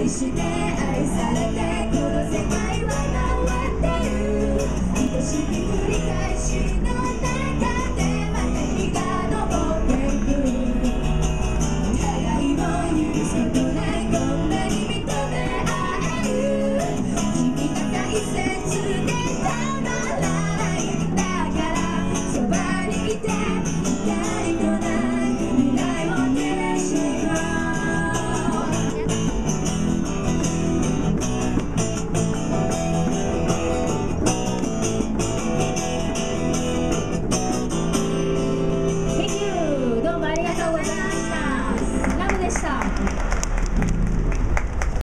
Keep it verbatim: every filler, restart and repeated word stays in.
愛して愛されてこの世界は回ってる。愛しき繰り返しの中でまた日が昇ってくる。互いを許すことないこんなに認め合える。君が大切でたまらない。だからそばにいて